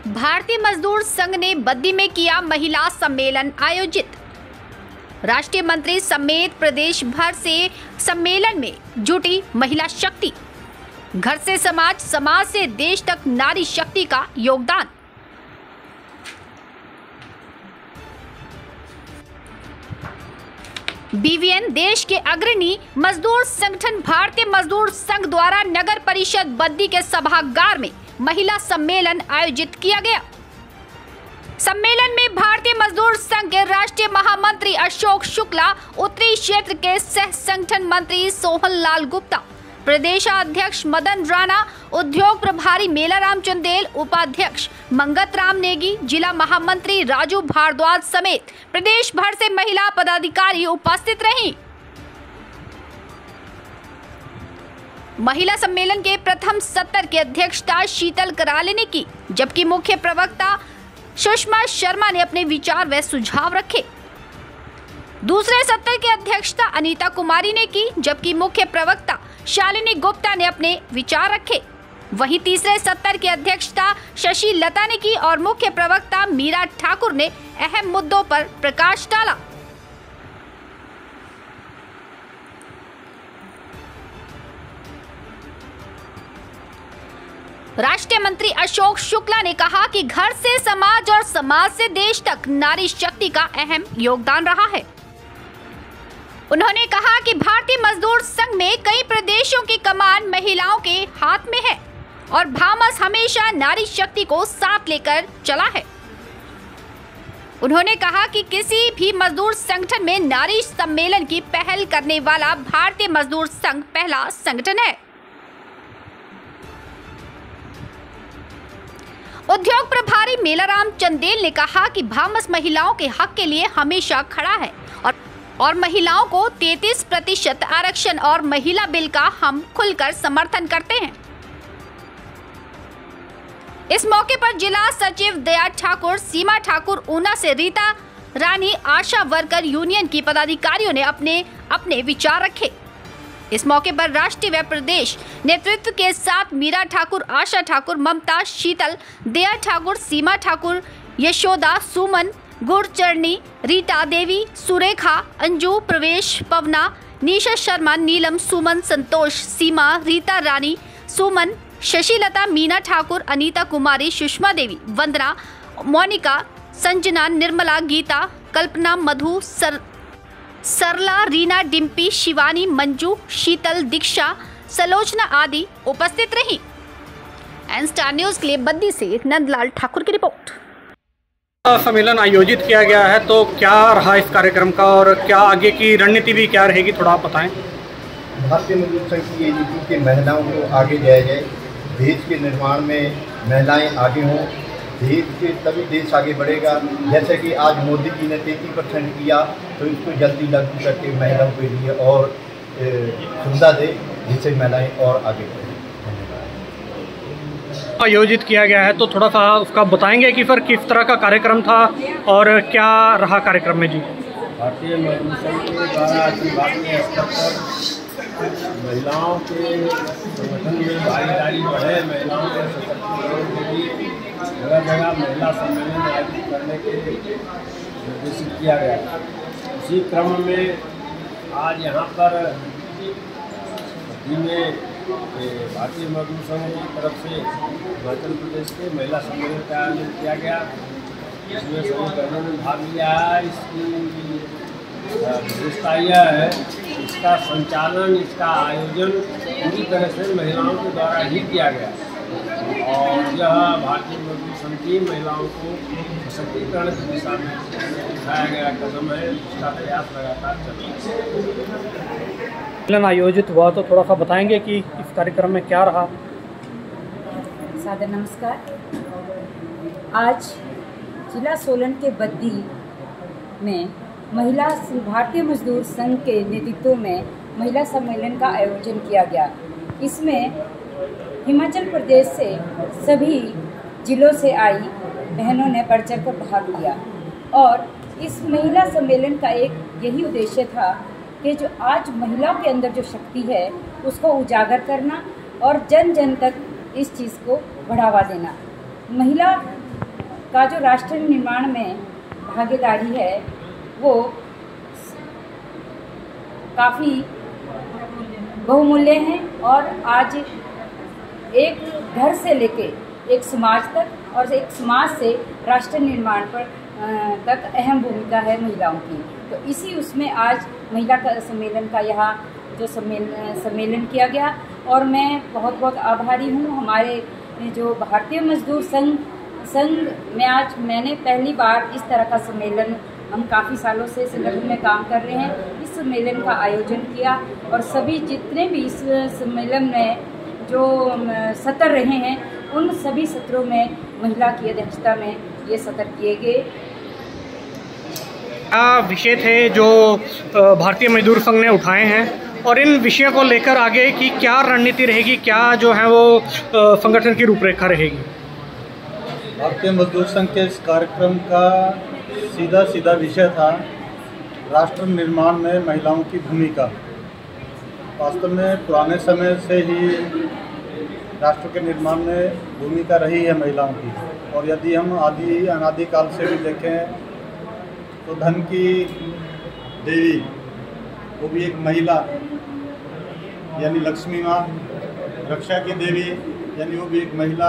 भारतीय मजदूर संघ ने बद्दी में किया महिला सम्मेलन आयोजित। राष्ट्रीय मंत्री समेत प्रदेश भर से सम्मेलन में जुटी महिला शक्ति। घर से समाज, समाज से देश तक नारी शक्ति का योगदान। बीवीएन देश के अग्रणी मजदूर संगठन भारतीय मजदूर संघ द्वारा नगर परिषद बद्दी के सभागार में महिला सम्मेलन आयोजित किया गया। सम्मेलन में भारतीय मजदूर संघ के राष्ट्रीय महामंत्री अशोक शुक्ला, उत्तरी क्षेत्र के सह संगठन मंत्री सोहन लाल गुप्ता, प्रदेशाध्यक्ष मदन राणा, उद्योग प्रभारी मेलाराम चंदेल, उपाध्यक्ष मंगत राम नेगी, जिला महामंत्री राजू भारद्वाज समेत प्रदेश भर से महिला पदाधिकारी उपस्थित रहीं। महिला सम्मेलन के प्रथम सत्र की अध्यक्षता शीतल कराले ने की, जबकि मुख्य प्रवक्ता सुषमा शर्मा ने अपने विचार व सुझाव रखे। दूसरे सत्र की अध्यक्षता अनीता कुमारी ने की, जबकि मुख्य प्रवक्ता शालिनी गुप्ता ने अपने विचार रखे। वहीं तीसरे सत्र की अध्यक्षता शशि लता ने की और मुख्य प्रवक्ता मीरा ठाकुर ने अहम मुद्दों पर प्रकाश डाला। राष्ट्रीय मंत्री अशोक शुक्ला ने कहा कि घर से समाज और समाज से देश तक नारी शक्ति का अहम योगदान रहा है। उन्होंने कहा कि भारतीय मजदूर संघ में कई प्रदेशों की कमान महिलाओं के हाथ में है और भामस हमेशा नारी शक्ति को साथ लेकर चला है। उन्होंने कहा कि किसी भी मजदूर संगठन में नारी सम्मेलन की पहल करने वाला भारतीय मजदूर संघ पहला संगठन है। उद्योग प्रभारी मेलाराम चंदेल ने कहा कि भामस महिलाओं के हक के लिए हमेशा खड़ा है और महिलाओं को 33% आरक्षण और महिला बिल का हम खुलकर समर्थन करते हैं। इस मौके पर जिला सचिव दया ठाकुर, सीमा ठाकुर ऊना से रीता रानी, आशा वर्कर यूनियन की पदाधिकारियों ने अपने अपने विचार रखे। इस मौके पर राष्ट्रीय व प्रदेश नेतृत्व के साथ मीरा ठाकुर, आशा ठाकुर, ममता, शीतल, दया ठाकुर, सीमा ठाकुर, यशोदा, सुमन, गुरचरणी, रीता देवी, सुरेखा, अंजू, प्रवेश, पवना, निशा शर्मा, नीलम, सुमन, संतोष, सीमा, रीता रानी, सुमन, शशिलता, मीना ठाकुर, अनीता कुमारी, सुषमा देवी, वंदना, मोनिका, संजना, निर्मला, गीता, कल्पना, मधु, सरला, रीना, डिम्पी, शिवानी, मंजू, शीतल, दीक्षा, सलोचना आदि उपस्थित रही। एन स्टार न्यूज के लिए बद्दी से नंदलाल ठाकुर की रिपोर्ट। सम्मेलन आयोजित किया गया है, तो क्या रहा इस कार्यक्रम का और क्या आगे की रणनीति भी क्या रहेगी, थोड़ा आप बताएं। भारतीय मजदूर संघ की ये नीति कि महिलाओं को आगे जाया जाए, देश के निर्माण में महिलाएं आगे हों, देश के तभी देश आगे बढ़ेगा। जैसे कि आज मोदी जी ने 33% किया, तो इसको जल्दी लागू करके महिलाओं के लिए और सुविधा दे, जिससे महिलाएं और आगे बढ़ें। आयोजित किया गया है, तो थोड़ा सा उसका बताएंगे कि फिर किस तरह का कार्यक्रम था और क्या रहा कार्यक्रम में जी। भारतीय मजदूर संघ के द्वारा भारतीय स्तर पर महिलाओं के संगठन में भागीदारी बढ़े, महिलाओं के सशक्तिकरण के लिए जगह जगह महिला सम्मेलन आयोजित करने के निर्देशित किया गया। इसी क्रम में आज यहाँ पर भारतीय मजदूर संघ की तरफ से हिमाचल प्रदेश के महिला सम्मेलन का आयोजन किया गया, इसमें सभी बहनों ने भाग लिया है। इसकी विशेषता यह है, इसका संचालन, इसका आयोजन पूरी तरह से महिलाओं के द्वारा ही किया गया और यह भारतीय मजदूर संघ की महिलाओं को सशक्तिकरण की दिशा में उठाया गया कदम है, इसका प्रयास लगातार चल रहा है। सम्मेलन आयोजित हुआ, तो थोड़ा सा बताएंगे कि इस कार्यक्रम में क्या रहा। सादर नमस्कार। आज जिला सोलन के बद्दी में भारतीय मजदूर संघ के नेतृत्व में महिला सम्मेलन का आयोजन किया गया। इसमें हिमाचल प्रदेश से सभी जिलों से आई बहनों ने बढ़ चढ़ कर भाग लिया और इस महिला सम्मेलन का एक यही उद्देश्य था कि जो आज महिलाओं के अंदर जो शक्ति है उसको उजागर करना और जन जन तक इस चीज़ को बढ़ावा देना। महिला का जो राष्ट्र निर्माण में भागीदारी है वो काफ़ी बहुमूल्य हैं और आज एक घर से लेके एक समाज तक और एक समाज से राष्ट्र निर्माण पर तक अहम भूमिका है महिलाओं की। तो इसी उसमें आज महिला का सम्मेलन का यहाँ जो सम्मेलन किया गया और मैं बहुत बहुत आभारी हूँ। हमारे जो भारतीय मजदूर संघ में आज मैंने पहली बार इस तरह का सम्मेलन, हम काफ़ी सालों से संगठन में काम कर रहे हैं, इस सम्मेलन का आयोजन किया और सभी जितने भी इस सम्मेलन में जो सत्र रहे हैं उन सभी सत्रों में महिला की अध्यक्षता में ये सत्र किए गए। क्या विषय थे जो भारतीय मजदूर संघ ने उठाए हैं और इन विषयों को लेकर आगे की क्या रणनीति रहेगी, क्या जो है वो संगठन की रूपरेखा रहेगी? भारतीय मजदूर संघ के इस कार्यक्रम का सीधा विषय था राष्ट्र निर्माण में महिलाओं की भूमिका। वास्तव में पुराने समय से ही राष्ट्र के निर्माण में भूमिका रही है महिलाओं की, और यदि हम अनादिकाल से भी देखें तो धन की देवी वो भी एक महिला यानी लक्ष्मी माँ, रक्षा की देवी यानी वो भी एक महिला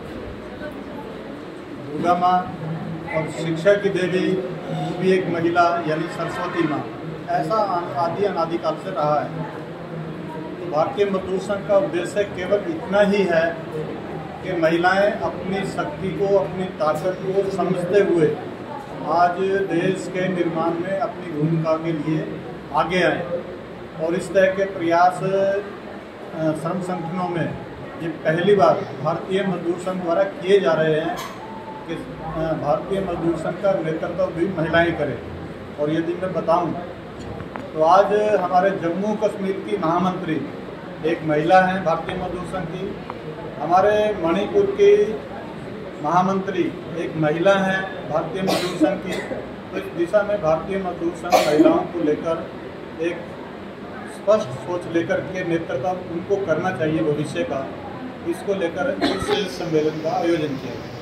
दुर्गा माँ, और शिक्षा की देवी वो भी एक महिला यानी सरस्वती माँ। ऐसा अनादिकाल से रहा है। तो भारतीय मजदूर संघ का उद्देश्य केवल इतना ही है कि महिलाएं अपनी शक्ति को, अपनी ताकत को समझते हुए आज देश के निर्माण में अपनी भूमिका के लिए आगे आए। और इस तरह के प्रयास श्रम संगठनों में ये पहली बार भारतीय मजदूर संघ द्वारा किए जा रहे हैं कि भारतीय मजदूर संघ का नेतृत्व भी महिलाएं करें। और यदि मैं बताऊं तो आज हमारे जम्मू कश्मीर की महामंत्री एक महिला हैं भारतीय मजदूर संघ की, हमारे मणिपुर की महामंत्री एक महिला हैं भारतीय मजदूर संघ की। तो इस दिशा में भारतीय मजदूर संघ महिलाओं को लेकर एक स्पष्ट सोच लेकर के नेतृत्व उनको करना चाहिए भविष्य का, इसको लेकर इस सम्मेलन का आयोजन किया गया।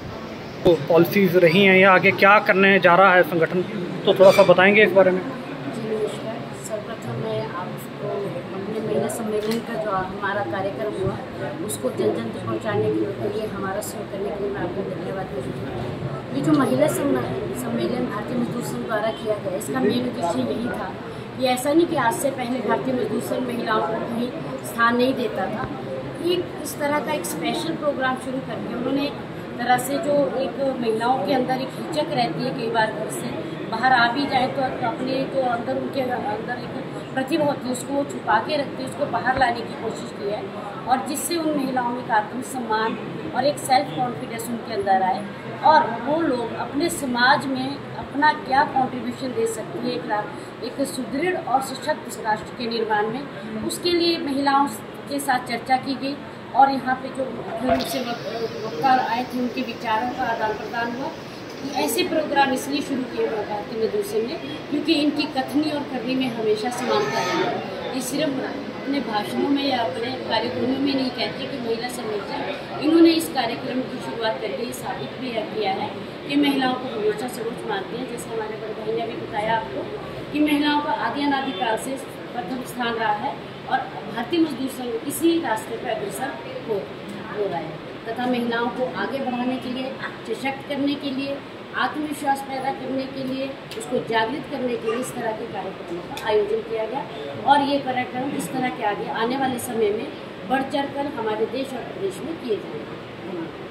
तो पॉलिसीज़ रही हैं या आगे क्या करने जा रहा है संगठन, तो थोड़ा सा बताएंगे इस बारे में? जी नमस्कार। सर्वप्रथम मैं आपको अपने महिला सम्मेलन का जो हमारा कार्यक्रम हुआ उसको जन जन तक पहुँचाने के लिए हमारा सहयोग करने के लिए मैं आपको धन्यवाद देती हूँ। ये जो महिला सम्मेलन भारतीय मजदूर संघ द्वारा किया गया, इसका मेन उद्देश्य यही था कि ऐसा नहीं कि आज से पहले भारतीय मजदूर संघ महिलाओं को कहीं स्थान नहीं देता था। एक इस तरह का एक स्पेशल प्रोग्राम शुरू करके उन्होंने तरह से जो एक महिलाओं के अंदर एक हिचक रहती है कई बार घर से बाहर आ भी जाए तो अपने जो अंदर उनके अंदर एक प्रतिभा होती है उसको वो छुपा के रखती है, उसको बाहर लाने की कोशिश की है, और जिससे उन महिलाओं में आत्मसम्मान और एक सेल्फ कॉन्फिडेंस उनके अंदर आए और वो लोग अपने समाज में अपना क्या कंट्रीब्यूशन दे सकती है एक सुदृढ़ और सशक्त राष्ट्र के निर्माण में। उसके लिए महिलाओं के साथ चर्चा की गई और यहाँ पे जो उनसे वक्ता आए थे उनके विचारों का आदान प्रदान हुआ। ऐसे प्रोग्राम इसलिए शुरू किए हुए भारतीय मजदूर संघ ने क्योंकि इनकी कथनी और करनी में हमेशा समानता है। ये सिर्फ अपने भाषणों में या अपने कार्यक्रमों में नहीं कहते कि महिला सम्मेलन, इन्होंने इस कार्यक्रम की शुरुआत करके ये साबित भी किया है कि महिलाओं को हमेशा सर्वोच्च मानते हैं। जैसे हमारे बड़े भाई ने भी बताया आपको कि महिलाओं का अनादिकाल से प्रथम स्थान रहा है और भारतीय मजदूर संघ इसी रास्ते पर अग्रसर हो रहा है तथा महिलाओं को आगे बढ़ाने के लिए, सशक्त करने के लिए, आत्मविश्वास पैदा करने के लिए, उसको जागृत करने के लिए इस तरह के कार्यक्रमों का आयोजन किया गया। और ये कार्यक्रम इस तरह के आगे आने वाले समय में बढ़ चढ़ कर हमारे देश और प्रदेश में किए जाएंगे।